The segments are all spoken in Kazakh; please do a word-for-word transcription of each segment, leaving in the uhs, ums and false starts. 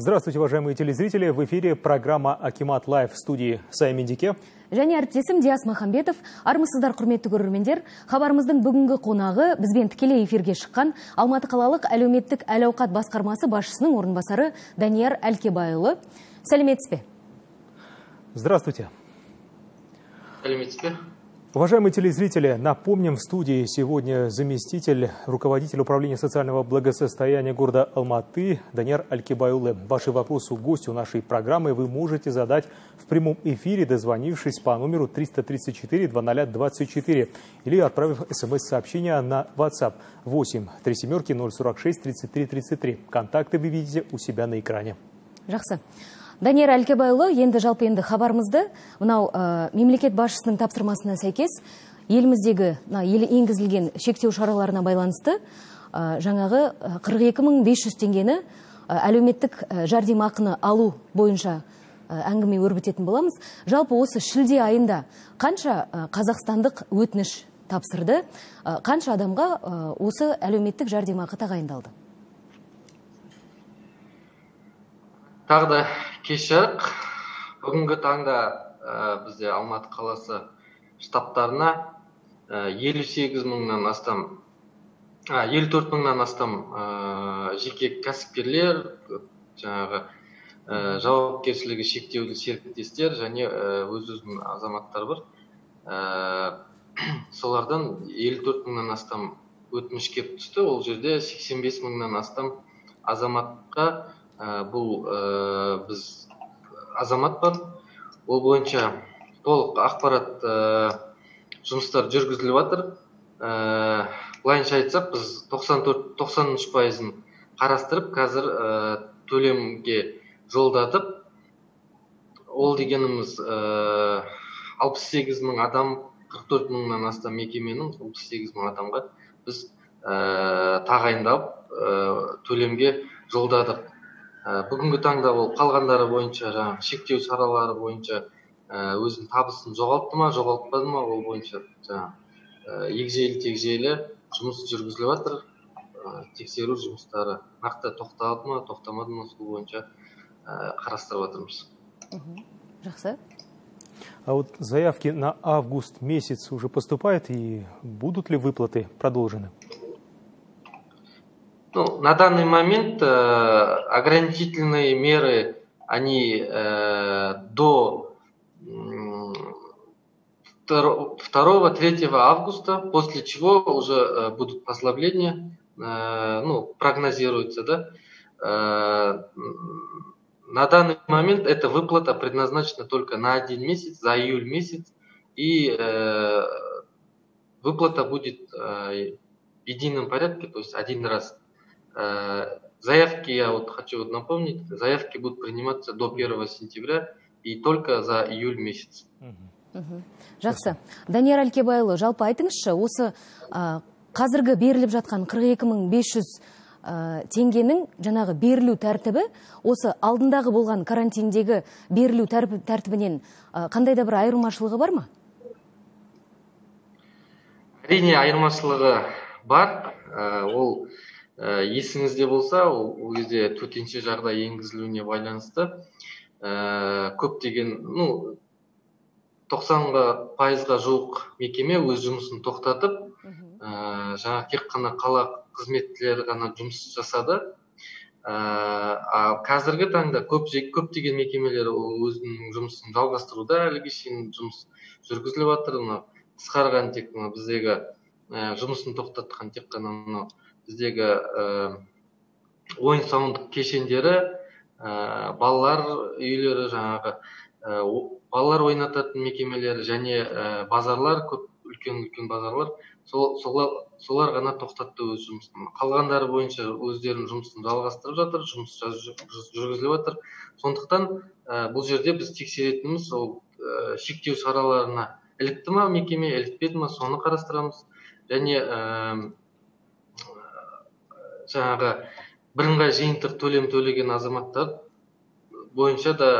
Здравствуйте, уважаемые телезрители. В эфире программа Акимат Лайв в студии Сая Мендике. Және әріптесім Диас Махамбетов. Армысыздар, құрметті көрермендер. Хабарымыздың бүгінгі қонағы бізбен тікелей эфирге шыққан Алматы қалалық әлеуметтік әл-ауқат басқармасы басшысының орынбасары Данияр Әлкебайұлы. Сәлеметсіз бе? Здравствуйте. Сәлеметсіз бе? Уважаемые телезрители, напомним, в студии сегодня заместитель руководителя управления социального благосостояния города Алматы Данияр Әлкебайұлы. Ваши вопросы гостю нашей программы вы можете задать в прямом эфире, дозвонившись по номеру триста тридцать четыре двадцать двадцать четыре или отправив смс-сообщение на WhatsApp восемь три семерки ноль сорок шесть тридцать три тридцать три. Контакты вы видите у себя на экране. Жақсы. Данияр Әлкебайұлы, енді жалпы енді хабарымызды мынау ә, мемлекет басшысының тапсырмасына сәйкес еліміздегі елі енгізілген шектеу шараларына байланысты ә, жаңағы қырық екі мың бес жүз теңгені ә, әлеуметтік ә, жәрдемақыны алу бойынша ә, әңгіме өрбітетін боламыз. Жалпы осы шілде айында қанша ә, қазақстандық өтініш тапсырды, ә, қанша адамға ә, осы әлеуметтік жәрдемақы тағайындалды? Тағы да кеш жарық. Бүгінгі таңда ә, бізде Алматы қаласы штабтарына ә, елу сегіз мыңнан астам, ә, елу төрт мыңнан астам ә, жеке кәсіпкерлер, жаңағы ә, жауапкершілігі шектеулі серіктестер және өз-өзінің азаматтар бар. Ә, солардан елу төрт мыңнан астам өтініш келіп түсті. Ол жерде сексен бес мыңнан астам азаматқа Ә, бұл ә, біз азамат бар. Ол бойынша толық ақпарат ә, жұмыстар жүргізіліп жатыр. Ә, былайынша айтсақ, біз тоқсан төрт тоқсан үш пайызын қарастырып, қазір ә, төлемге жолдатып, ол дегеніміз ә, алпыс сегіз мың адам, қырық төрт мыңнан астам мекеменің алпыс сегіз мың адамға біз ә, тағайындап ә, төлемге жолдадық. Бүгінгі таңда ол қалғандары бойынша, жаңағы шектеу шаралары бойынша өзінің табысын жоғалтты ма, жоғалтпады ма, ол бойынша егжейлі-тегжейлі жұмыс жүргізіліп жатыр. Тексеру жұмыстары нақты тоқталды ма, тоқтамады ма, сол бойынша қарастырып жатырмыз. Жақсы. А вот заявки на август месяц уже поступают, и будут ли выплаты продолжены? Ну, на данный момент э, ограничительные меры, они э, до второго-третьего августа, после чего уже э, будут послабления, э, ну, прогнозируется, да. Э, на данный момент эта выплата предназначена только на один месяц, за июль месяц, и э, выплата будет э, в едином порядке, то есть один раз. Заявки, я вот хочу напомнить, заявки будут приниматься до первого сентября и только за июль месяц. Жақсы. Данияр Әлкебайұлы, жалпы айтыңызшы, осы қазіргі беріліп жатқан қырық екі мың бес жүз теңгенің жаңағы берілу тәртібі, осы алдындағы болған карантиндегі берілу тәртібінен қандай да бір айырмашылығы бар ма? Әрине айырмашылығы бар. Ол есіңізде болса, ол кезде төтенше жағдай енгізілуіне байланысты көптеген, ну, тоқсан пайызға жуық мекеме өз жұмысын тоқтатып, жаңа тек қана қала қызметшілері ғана жұмыс жасады. Қазіргі таңда көптеген мекемелер өзінің жұмысын жалғастыруда, әліге шейін жұмыс жүргізіліп жатыр. Қысқарған тек біздегі жұмысын тоқтатқан тек қана біздегі ойын-сауық кешендері, балалар үйлері, жаңағы балалар ойнататын мекемелер және базарлар, көп үлкен-үлкен базарлар, солар ғана тоқтатты өз жұмысын. Қалғандары бойынша өздерінің жұмысын жалғастырып жатыр, жұмыс жүргізіліп жатыр. Сондықтан бұл жерде біз тексеретініміз ол шектеу шараларына ілікті ма мекеме, ілікпеді ма, соны қарастырамыз. Және жаңағы бірыңғай жиынтық төлем төлеген азаматтар бойынша да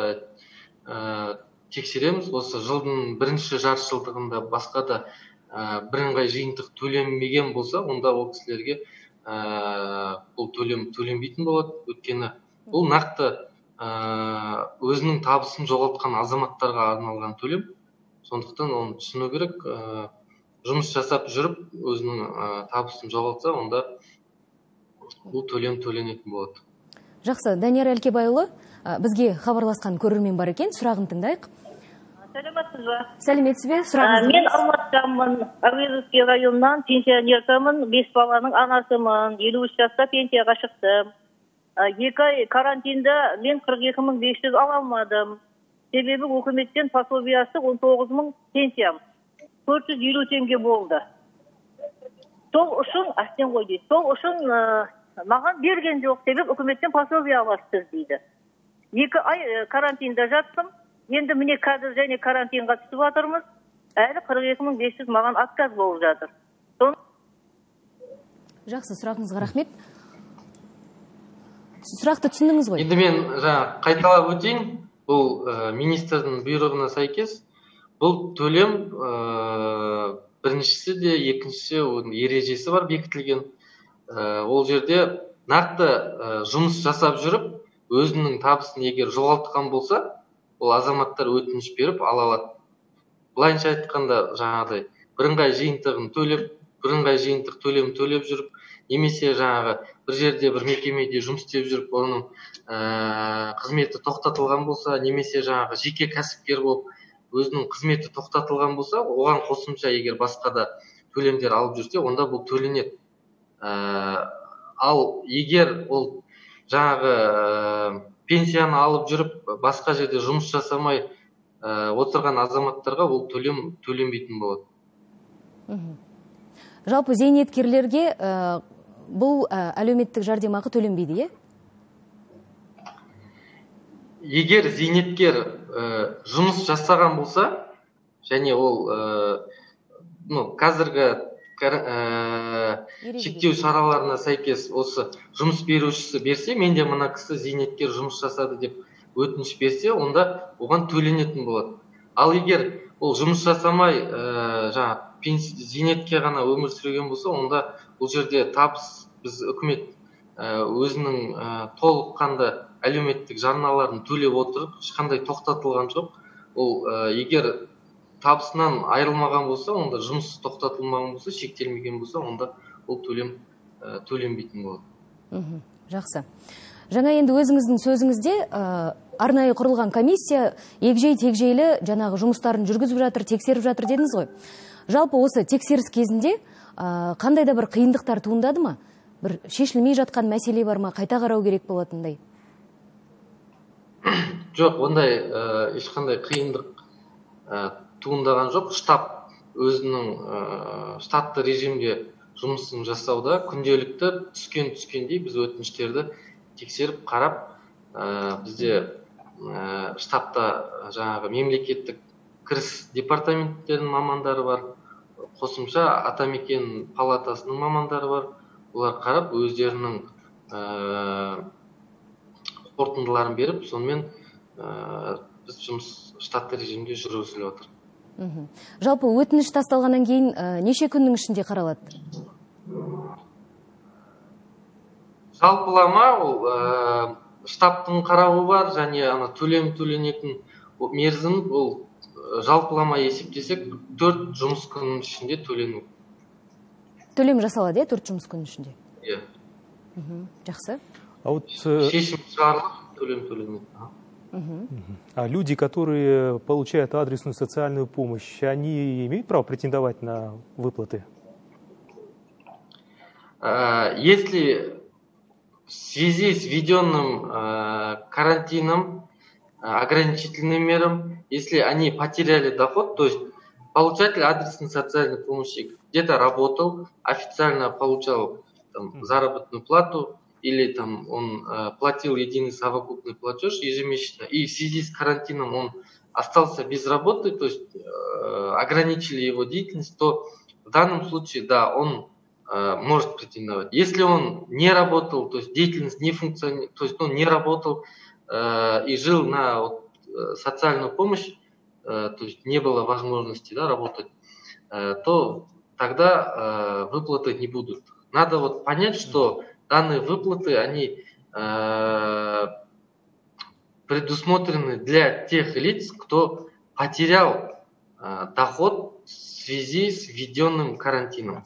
тексереміз. Осы жылдың бірінші жартыжылдығында басқа да бірыңғай жиынтық төленмеген болса, онда ол кісілерге бұл төлем төленбейтін болады. Өйткені бұл нақты өзінің табысын жоғалтқан азаматтарға арналған төлем. Сондықтан оны түсіну керек. Жұмыс жасап жүріп өзінің табысын жоғалтса, онда бұл төлем төленетін болады. Жақсы, Данияр Әлкебайұлы, бізге хабарласқан көрермен бар екен, сұрағын тыңдайық. Сәлеметсіз бе? Сәлеметсіз бе? Сұрағыңыз. Мен Алматыдамын, Әуезовский районынан пенсионермін, бес баланың анасымын, елу үш жаста пенсияға шықтым. Екі ай карантинда мен қырық екі мың бес жүз ала алмадым. Себебі өкіметтен пособиясы он тоғыз мың пенсиям. төрт жүз елу теңге болды. Сол үшін, астен ғой дейді, сол үшін маған берген жоқ, себебі үкіметтен пособия аласыз дейді. Екі ай карантинда жаттым. Енді міне қазір және карантинға түсіп жатырмыз. Әлі қырық екі мың бес жүз маған отказ болып жатыр. Жақсы, сұрағыңызға рахмет. Сұрақты түсіндіңіз ғой? Енді мен жаңа қайталап өтейін. Бұл министрдің бұйрығына сәйкес бұл төлем біріншісі де екіншісі ережесі бар бекітілген. Ол жерде нақты жұмыс жасап жүріп, өзінің табысын егер жоғалтқан болса, ол азаматтар өтініш беріп ала алады. Былайынша айтқанда жаңағыдай бірыңғай жиынтығын төлеп, бірыңғай жиынтық төлем төлеп жүріп, немесе жаңағы бір жерде бір мекемеде жұмыс істеп жүріп, оның қызметі тоқтатылған болса, немесе жаңағы жеке кәсіпкер болып өзінің қызметі тоқтатылған болса, оған қосымша егер басқа да төлемдер алып жүрсе, онда бұл төленеді. Ал егер ол жаңағы пенсияны алып жүріп, басқа жерде жұмыс жасамай отырған азаматтарға ол төлем төленбейтін болады. Жалпы зейнеткерлерге бұл әлеуметтік жәрдемақы төленбейді, е? Егер зейнеткер жұмыс жасаған болса, және ол қазіргі шектеу шараларына сәйкес осы жұмыс берушісі берсе, менде мына кісі зейнеткер жұмыс жасады деп өтініш берсе, онда оған төленетін болады. Ал егер ол жұмыс жасамай зейнетке ғана өмір сүрген болса, онда бұл жерде табыс біз үкімет өзінің толыққанды әлеуметтік жарналарын төлеп отырып, ешқандай тоқтатылған жоқ. Ол егер табысынан айырылмаған болса, онда жұмыс тоқтатылмаған болса, шектелмеген болса, онда ол төлем төленбейтін болады. Жақсы. Жаңа енді өзіңіздің сөзіңізде арнайы құрылған комиссия егжей-тегжейлі жаңағы жұмыстарын жүргізіп жатыр, тексеріп жатыр дедіңіз ғой. Жалпы осы тексеріс кезінде қандай да бір қиындықтар туындады ма? Бір шешілмей жатқан мәселе бар ма? Қайта қарау керек болатындай? Жоқ, ондай ешқандай қиындық туындаған жоқ. Штаб өзінің штатты режимде жұмысын жасауда, күнделікті түскен түскендей біз өтініштерді тексеріп қарап, бізде штабта жаңағы мемлекеттік кіріс департаменттерінің мамандары бар, қосымша атамекен палатасының мамандары бар. Олар қарап өздерінің қорытындыларын беріп, сонымен біз жұмыс штатты режимде жүргізіліп отыр. Жалпы өтініш тасталғаннан кейін неше күннің ішінде қаралады? Жалпылама ол штабтың қарауы бар, және ана төлем төленетін мерзім, ол жалпылама есептесек төрт жұмыс күннің ішінде төлену. Төлем жасалады, е, төрт жұмыс күннің ішінде? Иә. Жақсы. Шешім шығарылып, төлем төленеді. А люди, которые получают адресную социальную помощь, они имеют право претендовать на выплаты? Если в связи с введенным карантином, ограничительным мерам, если они потеряли доход, то есть получатель адресной социальной помощи где-то работал, официально получал там заработную плату, или там он э, платил единый совокупный платеж ежемесячно, и в связи с карантином он остался без работы, то есть э, ограничили его деятельность, то в данном случае, да, он э, может претендовать. Если он не работал, то есть деятельность не функционирует, то есть он не работал э, и жил на вот, социальную помощь, э, то есть не было возможности, да, работать, э, то тогда э, выплаты не будут. Надо вот понять, что данные выплаты, они э, предусмотрены для тех лиц, кто потерял э, доход в связи с введенным карантином.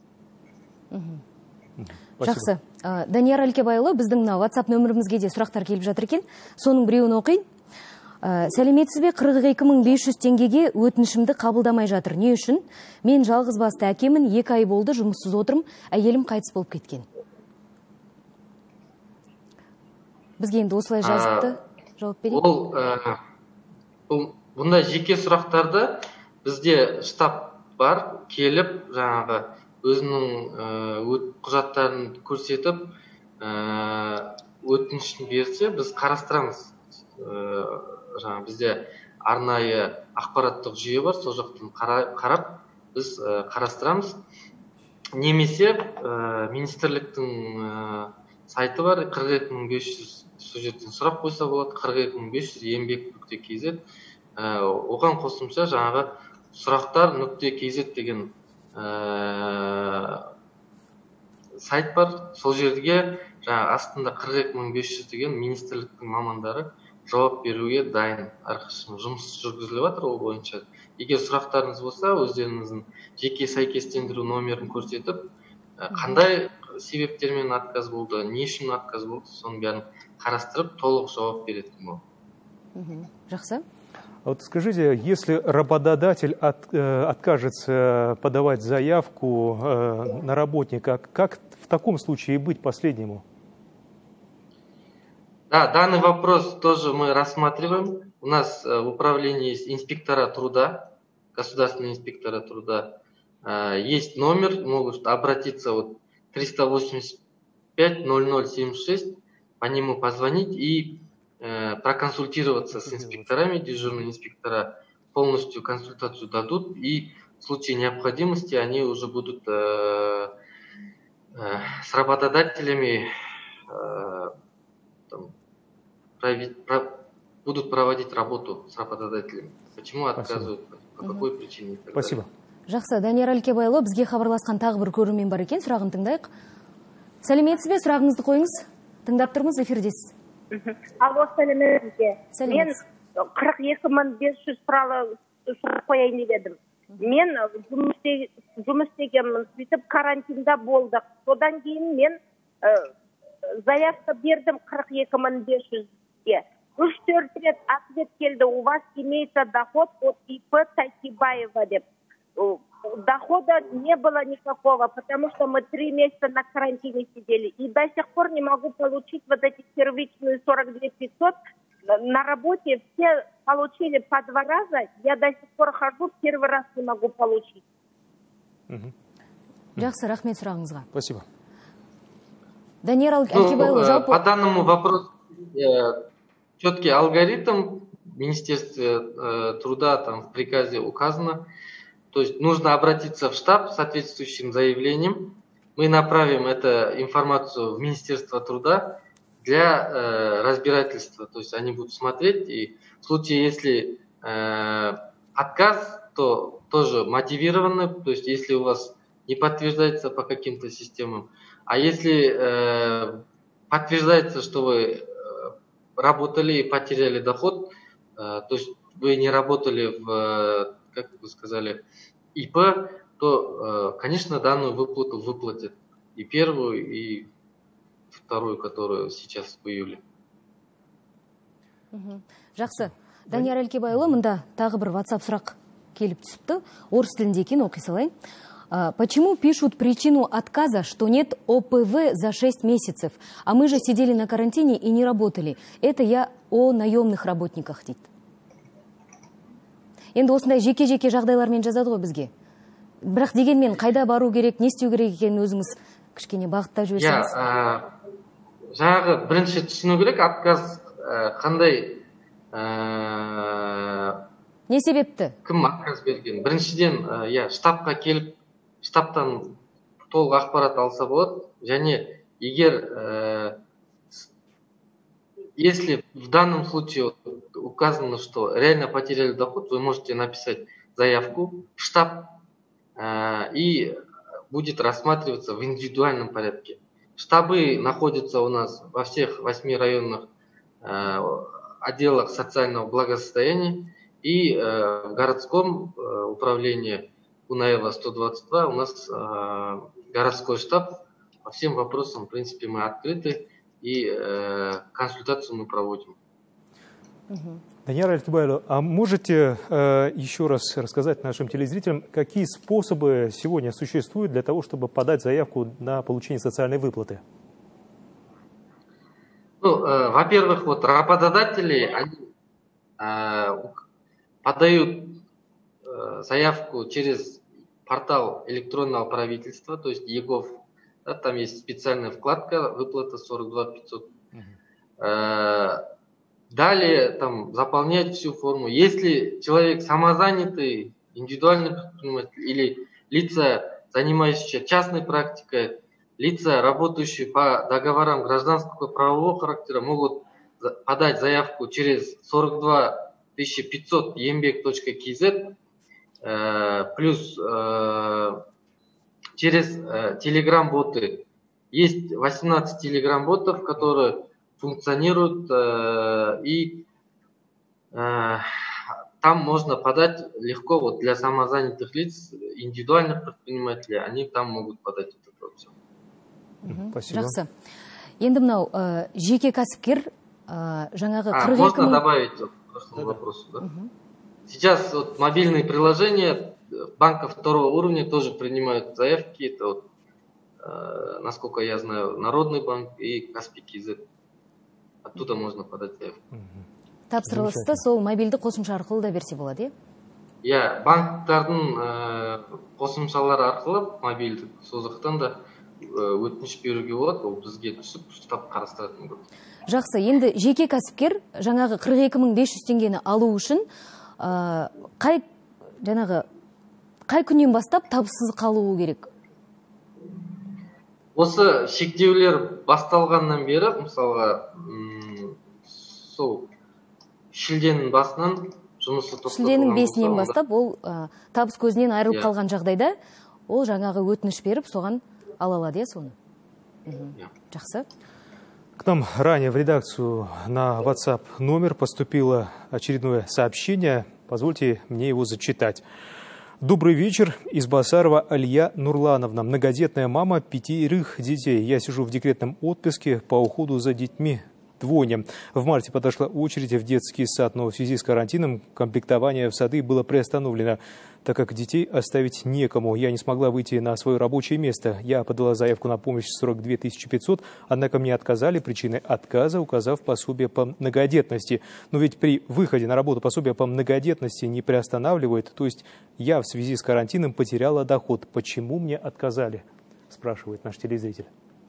Жақсы. Данияр Алкебайұлы, біздің WhatsApp нөмірімізге де сұрақтар келіп жатыр екен. Соның біреуін оқиын. Сәлеметсіз бе, қырық екі мың бес жүз теңгеге өтінішімді қабылдамай жатыр. Не үшін? Мен жалғыз басты әкемін, екі ай болды жұмыссыз отырым, әйелім қайтыс болып кеткен. Бізге енді осылай жазыпты, жауап берейін. Ол бұндай жеке сұрақтарды бізде штаб бар, келіп жаңағы өзінің құжаттарын көрсетіп, өтінішін берсе, біз қарастырамыз. Жаңа бізде арнайы ақпараттық жүйе бар, сол жақтан қарап біз қарастырамыз. Немесе министрліктің сайты бар, қырық екі мың бес жүз, сол жерден сұрақ қойса болады, қырық екі мың бес жүз еңбек нүкте кз. Оған қосымша жаңағы сұрақтар нүкте кз деген сайт бар. Сол жерге жаңа астында қырық екі мың бес жүз деген министрліктің мамандары жауап беруге дайын. Әрқашан жұмыс жүргізіліп жатыр ол бойынша. Егер сұрақтарыңыз болса, өздеріңіздің жеке сәйкестендіру номерін көрсетіп, қандай себептермен отказ болды, не үшін отказ болды, соның бәрін қарастырып, толық жауап беретін бол. Жақсы. Вот скажите, если работодатель от, э, откажется подавать заявку э, на работника, как в таком случае быть последнему? Да, данный вопрос тоже мы рассматриваем. У нас э, в управлении есть инспектора труда, государственные инспектора труда. Э, есть номер, могут обратиться вот триста восемьдесят пять ноль ноль семьдесят шесть, по нему позвонить и проконсультироваться с инспекторами, дежурные инспектора полностью консультацию дадут, и в случае необходимости они уже будут э, э, с работодателями э, там, провед, про, будут проводить работу с работодателями. Почему отказывают, по какой угу. причине. Спасибо. Жақсы, Данияр Алкебайұлы, бізге хабарласқан тағы бір көрермен бар екен, сұрағын тыңдайық. Сәлеметсіз бе, сұрағыңызды қойыңыз. Тыңдап тұрмыз, эфирдесіз. Алло, сәлеметсіз. Мен қырық екі мың бес жүз туралы сұрақ қояйын деп едім. Мен жұмыс істегенмін, сөйтіп карантинда болдық. Содан кейін мен заявка бердім қырық екі мың бес жүзге. Үш төрт рет ответ келді, у вас имеется доход от ИП Тайкибаева деп. Дохода не было никакого, потому что мы три месяца на карантине сидели. И до сих пор не могу получить вот эти первичные сорок две тысячи пятьсот. На работе все получили по два раза. Я до сих пор хожу, первый раз не могу получить. Жақсы, рахмет сұрағыңызға. Спасибо. Данияр Алкебайұлы, жалпы... По данному вопросу четкий алгоритм Министерства труда там в приказе указано. То есть нужно обратиться в штаб с соответствующим заявлением. Мы направим эту информацию в Министерство труда для э, разбирательства. То есть они будут смотреть. И в случае, если э, отказ, то тоже мотивированный. То есть если у вас не подтверждается по каким-то системам. А если э, подтверждается, что вы работали и потеряли доход, э, то есть вы не работали в... как вы сказали, ИП, то, конечно, данную выплату выплатят. И первую, и вторую, которую сейчас в июле. Жақсы. Данияр Алкебайұлы, мында тағы бір WhatsApp сұрақ келіп түсіпті. Орыс тілінде екен, оқи салайын. Почему пишут причину отказа, что нет ОПВ за шесть месяцев, а мы же сидели на карантине и не работали? Это я о наемных работниках, дейді. Енді осындай жеке-жеке жағдайлармен жазады ғой бізге. Бірақ дегенмен қайда бару керек, не істеу керек екенін өзіңіз кішкене бағыттап жіберсеңіз. Иә, жаңағы бірінші түсіну керек, отказ қандай... Не себепті? Кім отказ берген? Біріншіден, иә, штабқа келіп, штабтан толық ақпарат алса болады. Және егер... Если в данном случае указано, что реально потеряли доход, вы можете написать заявку в штаб, э, и будет рассматриваться в индивидуальном порядке. штабы находятся у нас во всех восьми районных отделах социального благосостояния, и в городском управлении Кунаева сто двадцать два у нас городской штаб. По всем вопросам, в принципе, мы открыты, и консультацию мы проводим. Данияр Алькебайұлы, а можете э, еще раз рассказать нашим телезрителям, какие способы сегодня существуют для того, чтобы подать заявку на получение социальной выплаты? Ну, э, во-первых, вот работодатели, они э, подают э, заявку через портал электронного правительства, то есть ЕГОВ. Да, там есть специальная вкладка «Выплата сорок два пятьсот». Э, Далее там заполнять всю форму. Если человек самозанятый, индивидуальный предприниматель или лица, занимающиеся частной практикой, лица, работающие по договорам гражданского правового характера, могут подать заявку через сорок два тысячи пятьсот ембек точка кз, э, плюс э, через э, телеграм-боты. Есть восемнадцать телеграм-ботов, которые функционируют, э, и э, там можно подать легко, вот для самозанятых лиц, индивидуальных предпринимателей, они там могут подать этот вопрос. Спасибо. Жақсы. Енді мынау жеке кәсіпкер жаңағы а, можно добавить вот, к прошлому вопросу, да? Угу. Сейчас вот мобильные приложения банков второго уровня тоже принимают заявки. Это вот, э, насколько я знаю, Народный банк и Каспий КЗ. Оттуда можно подать заявку. Тапсырылысты сол мобильді қосымша арқылы да берсе болады, е? Иә, банктардың қосымшалары арқылы мобильді созықтан да өтініш беруге болады, ол бізге түсіп, штаб қарастыратын болады. Жақсы, енді жеке кәсіпкер жаңағы қырық екі мың бес жүз теңгені алу үшін қай жаңағы қай күннен бастап табыссыз қалуы керек? Осы шектеулер басталғаннан бері, мысалға, сол шілденің басынан жұмысы тоқтатылған. Шілденің бесінен бастап ол табыс көзінен айырылып қалған жағдайда ол жаңағы өтініш беріп, соған ала алады, соны. Жақсы. К нам ранее в редакцию на WhatsApp номер поступило очередное сообщение. Позвольте мне его зачитать. Добрый вечер. Из Басарова Алия Нурлановна. Многодетная мама пятерых детей. Я сижу в декретном отпуске по уходу за детьми. Двойня. В марте подошла очередь в детский сад, но в связи с карантином комплектование в сады было приостановлено, так как детей оставить некому. Я не смогла выйти на свое рабочее место. Я подала заявку на помощь сорок две тысячи пятьсот, однако мне отказали. Причиной отказа указав пособие по многодетности. Но ведь при выходе на работу пособие по многодетности не приостанавливает. То есть я в связи с карантином потеряла доход. Почему мне отказали? Спрашивает наш телезритель.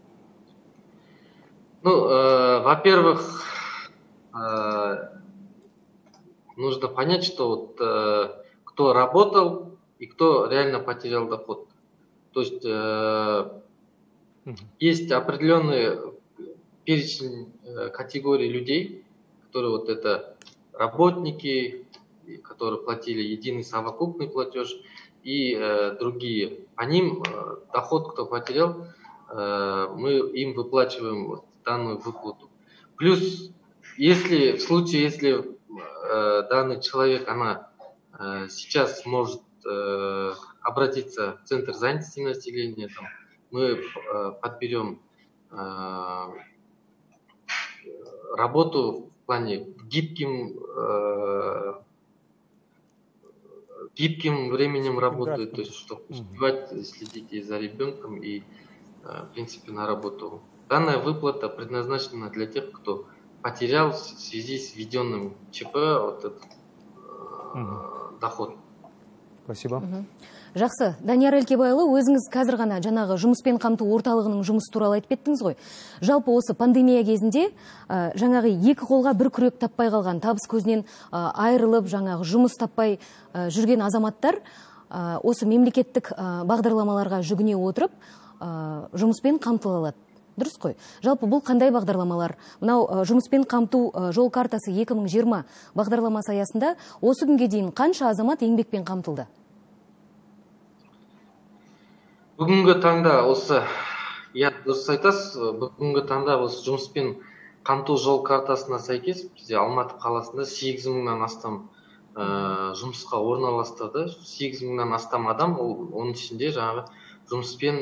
Ну, э, во-первых, э, нужно понять, что вот, э, кто работал и кто реально потерял доход. То есть э, угу. есть определенный перечень э, категорий людей, которые вот это работники, которые платили единый совокупный платеж, и э, другие. По ним э, доход, кто потерял, э, мы им выплачиваем данную выплату. Плюс, если в случае, если э, данный человек, она э, сейчас может э, обратиться в Центр занятости населения, там, мы э, подберем э, работу в плане гибким, э, гибким временем работы, то есть чтобы успевать следить и за ребенком, и э, в принципе на работу. Данная выплата предназначена для тех, кто потерял в связи с введенным ЧП вот этот э, угу. доход. Спасибо. Угу. Жақсы. Данияр Алькебайұлы, өзіңіз қазір ғана жаңағы жұмыспен қамту орталығының жұмысы туралы айтып кеттіңіз ғой. Жалпы осы пандемия кезінде ә, жаңағы екі қолға бір күрек таппай қалған, табыс көзінен ә, айырылып, жаңағы жұмыс таппай ә, жүрген азаматтар ә, осы мемлекеттік ә, бағдарламаларға жүгіне отырып ә, жұмыспен қамтыла алады. Дұрыс қой. Жалпы бұл қандай бағдарламалар? Мынау жұмыспен қамту жол картасы екі мың жиырма бағдарламасы аясында осы күнге дейін қанша азамат еңбекпен қамтылды? Бүгінгі таңда осы Иә, дұрыс айтасыз. Бүгінгі таңда осы жұмыспен қамту жол картасына сәйкес бізде Алматы қаласында сегіз мыңнан астам жұмысқа орналастырды. сегіз мыңнан астам адам, оның ішінде жаңағы жұмыспен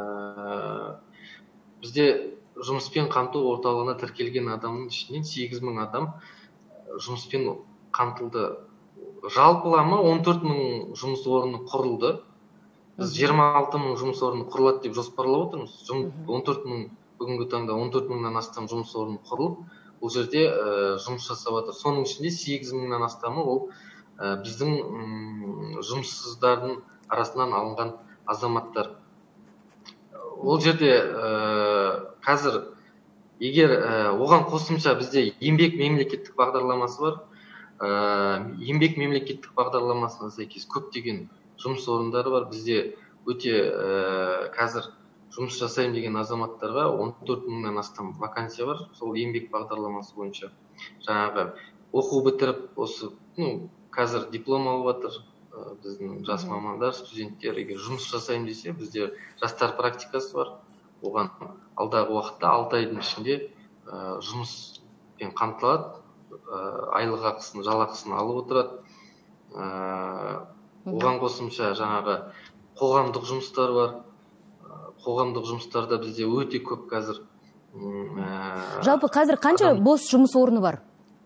бізде жұмыспен қамту орталығына тіркелген адамның ішінен сегіз мың адам жұмыспен қамтылды. Жалпылама он төрт мың жұмыс орны құрылды. Біз жиырма алты мың жұмыс орны құрылады деп жоспарлап отырмыз. он төрт мың бүгінгі таңда он төрт мыңнан астам жұмыс орны құрылып, бұл жерде жұмыс жасап жатыр. Соның ішінде сегіз мыңнан астамы ол біздің жұмыссыздардың арасынан алынған азаматтар. Ол жерде қазір егер оған қосымша бізде еңбек мемлекеттік бағдарламасы бар. Еңбек мемлекеттік бағдарламасына сәйкес көптеген жұмыс орындары бар. Бізде өте қазір жұмыс жасайым деген азаматтарға он төрт мыңнан астам вакансия бар. Сол еңбек бағдарламасы бойынша жаңағы оқу бітіріп, осы қазір диплом алып жатыр біздің жас мамандар, студенттер. Егер жұмыс жасайым десе, бізде жастар практикасы бар. Оған алдағы уақытта алты айдың ішінде жұмыспен қамтылады, айлық ақысын, жалақысын алып отырады. Оған қосымша жаңағы қоғамдық жұмыстар бар. Қоғамдық жұмыстарда бізде өте көп қазір. Жалпы қазір қанша бос жұмыс орны бар?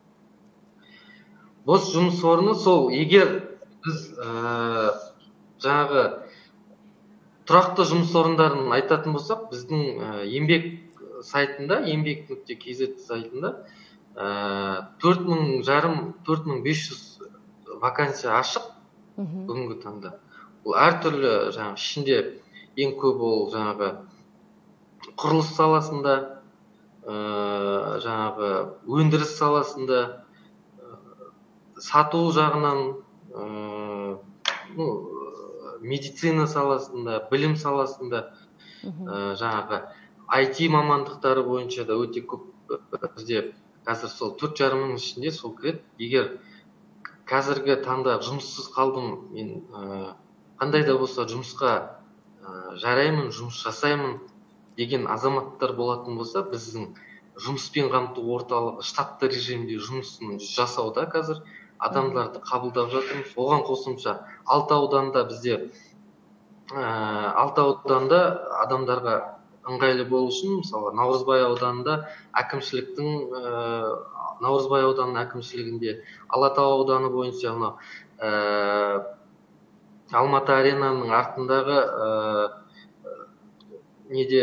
Бос жұмыс орны сол, егер біз жаңағы тұрақты жұмыс орындарын айтатын болсақ, біздің еңбек сайтында, еңбек нүкте кз сайтында төрт мың жарым, төрт мың бес жүз вакансия ашық бүгінгі таңда. Бұл әртүрлі жаңағы ішінде ең көп ол жаңағы құрылыс саласында, жаңағы өндіріс саласында, сату жағынан, медицина саласында, білім саласында, жаңағы ай ти мамандықтары бойынша да өте көп бізде қазір сол төрт жарым мың ішінде сол кіреді. Егер қазіргі таңда жұмыссыз қалдым, мен қандай да болса жұмысқа жараймын, жұмыс жасаймын деген азаматтар болатын болса, біздің жұмыспен қамту орталығы штатты режимде жұмысын жасауда қазір адамдарды қабылдап жатырмыз. Оған қосымша алты ауданда бізде алты ауданда адамдарға ыңғайлы болу үшін, мысалы Наурызбай ауданында әкімшіліктің Наурызбай ауданының әкімшілігінде, Алатау ауданы бойынша Алматы аренаның артындағы неде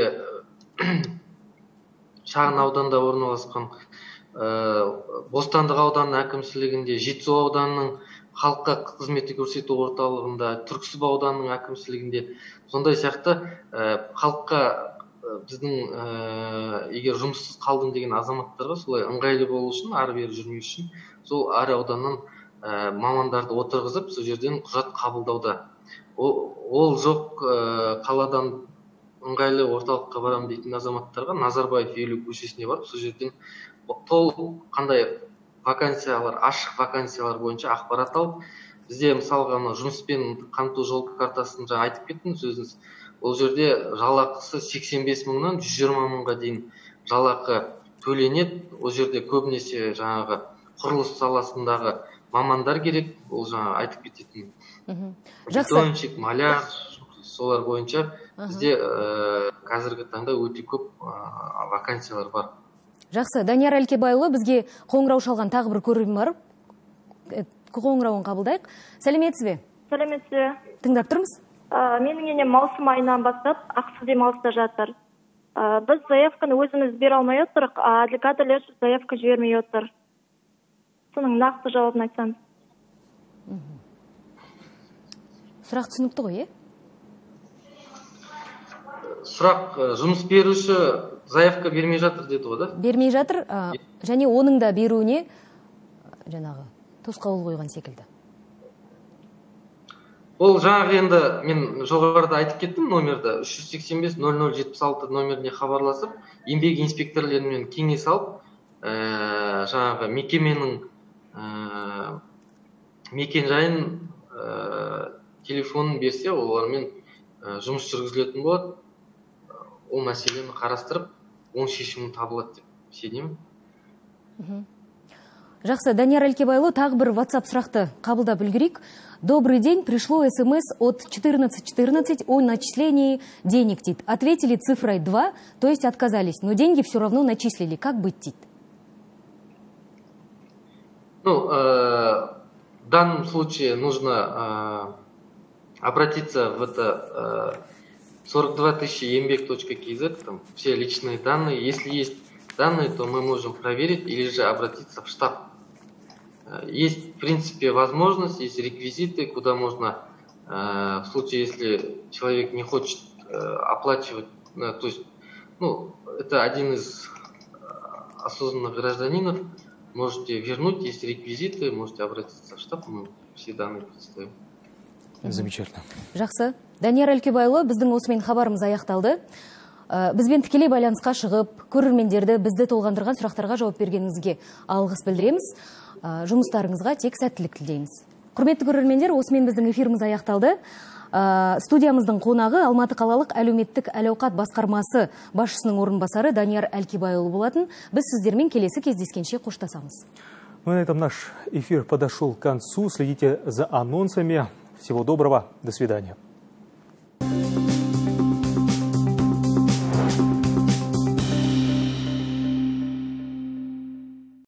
шағын ауданда орналасқан Бостандық ауданының әкімшілігінде, Жетісу ауданының халыққа қызмет көрсету орталығында, Түрксіб ауданының әкімшілігінде, сондай сияқты халыққа біздің егер жұмыссыз қалдым деген азаматтарға солай ыңғайлы болу үшін, ары бері жүрмеу үшін, сол әр ауданнан мамандарды отырғызып, сол жерден құжат қабылдауда. Ол жоқ қаладан ыңғайлы орталыққа барам дейтін азаматтарға Назарбаев елу көшесіне барып, сол жерден толық қандай вакансиялар, ашық вакансиялар бойынша ақпарат алып, бізде мысалға жұмыспен қамту жол картасын жаңа айтып кеттім сөзіңіз. Ол жерде жалақысы сексен бес мыңнан жүз жиырма мыңға дейін жалақы төленеді. Ол жерде көбінесе жаңағы құрылыс саласындағы мамандар керек. Ол жаңа айтып кететін бетонщик, маляр, солар бойынша бізде қазіргі таңда өте көп вакансиялар бар. Жақсы, Данияр Әлкебайұлы, бізге қоңырау шалған тағы бір көрермен бар. Қоңырауын қабылдайық. Сәлеметсіз бе? Сәлеметсіз бе? Тыңдап тұрмыз? Менің ене маусым айынан бастап ақысыз демалыста жатыр. Біз заявканы өзіміз бере алмай отырық, адвокаторлар заявка жібермей отыр. Соның нақты жауабын айтсаңыз. Сұрақ түсінікті ғой, е? Сұрақ, жұмыс беруші заявка бермей жатыр деді ғой, да? Бермей жатыр, және оның да беруіне жаңағы тосқауыл қойған секілді. Ол жаңағы енді мен жоғарыда айтып кеттім номерді, үш жүз сексен бес нөл нөл жетпіс алты номеріне хабарласып, еңбек инспекторларымен кеңес алып, жаңағы мекеменің мекен жайын, телефонын берсе, олармен жұмыс жүргізілетін болады. ол мәселені қарастырып оң шешімі табылады деп сенемін. Жақсы, Данияр Алькебайұлы, тағы бір WhatsApp сұрақты қабылдап үлгерейік. Добрый день, пришло смс от четырнадцать четырнадцать о начислении денег, дейді. Ответили цифрой два, то есть отказались, но деньги все равно начислили. Как быть, дейді? Ну, э, в данном случае нужно э, обратиться в это э, сорок два тысячи ембек точка кз, там все личные данные. Если есть данные, то мы можем проверить или же обратиться в штаб. Есть, в принципе, возможность, есть реквизиты, куда можно, э, в случае, если человек не хочет э, оплачивать, э, то есть, ну, это один из осознанных гражданинов, можете вернуть, есть реквизиты, можете обратиться в штаб, мы все данные представим. Замечательно. Жақсы. Данияр Алькебайұлы, біздің осымен хабарымыз аяқталды. Бізбен тікелей байланысқа шығып, көрермендерді бізді толғандырған сұрақтарға жауап бергеніңізге алғыс білдіреміз. Жұмыстарыңызға тек сәттілік тілейміз. Құрметті көрермендер, осымен біздің эфиріміз аяқталды. Студиямыздың қонағы Алматы қалалық әлеуметтік әл-ауқат басқармасы басшысының орынбасары Данияр Алькебайұлы болатын. Біз сіздермен келесі кездескенше қоштасамыз. Ну, на этом наш эфир подошел к концу. Следите за анонсами. Всего доброго. До свидания.